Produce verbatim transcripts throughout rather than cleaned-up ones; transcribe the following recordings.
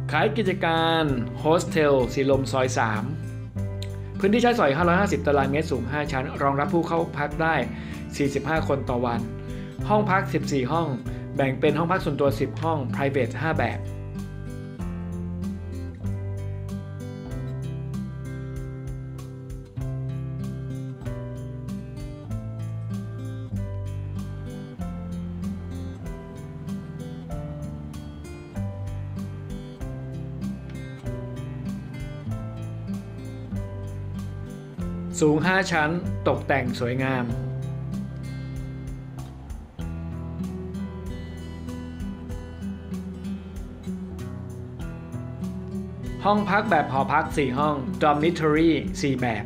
ขายกิจการโฮสเทลสีลมซอยสามพื้นที่ใช้สอยห้าร้อยห้าสิบตารางเมตรสูงห้าชั้นรองรับผู้เข้าพักได้สี่สิบห้าคนต่อวันห้องพักสิบสี่ห้องแบ่งเป็นห้องพักส่วนตัวสิบห้อง private ห้าแบบสูงห้าชั้นตกแต่งสวยงามห้องพักแบบหอพักสี่ห้อง dormitory สี่แบบ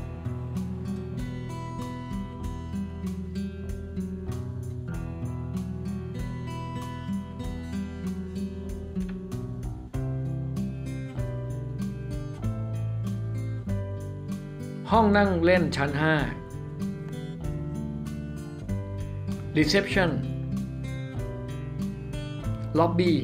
ห้องนั่งเล่นชั้นห้า reception lobby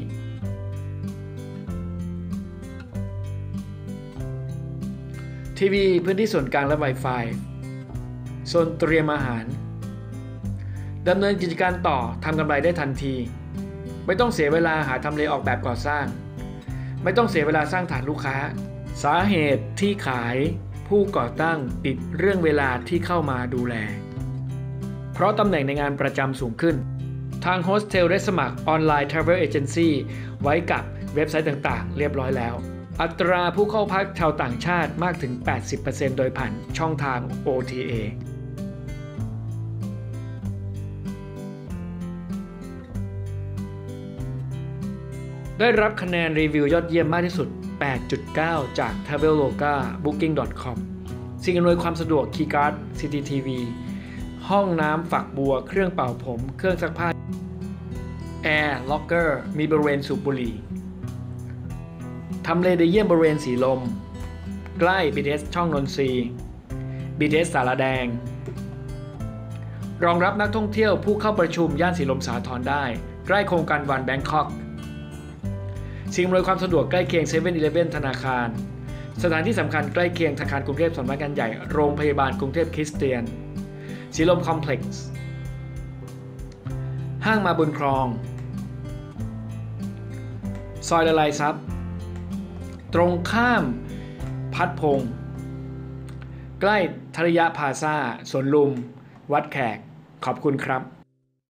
ทีวีพื้นที่ส่วนกลางและ Wi-Fi โซนเตรียมอาหารดำเนินกิจการต่อทำกำไรได้ทันทีไม่ต้องเสียเวลาหาทำเลออกแบบก่อสร้างไม่ต้องเสียเวลาสร้างฐานลูกค้าสาเหตุที่ขายผู้ก่อตั้งติดเรื่องเวลาที่เข้ามาดูแลเพราะตำแหน่งในงานประจำสูงขึ้นทางโฮสเทลได้สมัครออนไลน์ Travel Agency ไว้กับเว็บไซต์ต่างๆเรียบร้อยแล้วอัตราผู้เข้าพักชาวต่างชาติมากถึง แปดสิบเปอร์เซ็นต์ โดยผ่านช่องทาง โอ ที เอ ได้รับคะแนนรีวิวยอดเยี่ยมมากที่สุด แปดจุดเก้า จาก Traveloka Booking ดอท คอม สิ่งอำนวยความสะดวก Keycard ซี ซี ที วี ห้องน้ำฝักบัวเครื่องเป่าผมเครื่องซักผ้า Air Locker มีบริเวณสูบบุหรี่ทำเลได้เยี่ยมบริเวณสีลมใกล้ บี ที เอส ช่องนนทรี บี ที เอส สารแดงรองรับนักท่องเที่ยวผู้เข้าประชุมย่านสีลมสาทรได้ใกล้โครงการวันแบงคอกสิ่งอำนวยความสะดวกใกล้เคียง เซเว่น อีเลฟเว่น ธนาคารสถานที่สำคัญใกล้เคียงธนาคารกรุงเทพสำนักงานใหญ่โรงพยาบาลกรุงเทพคริสเตียนสีลมคอมเพล็กซ์ห้างมาบุญครองซอยละลายซับตรงข้ามพัดพงศ์ใกล้ทริยะพลาซ่าสวนลุมวัดแขกขอบคุณครับ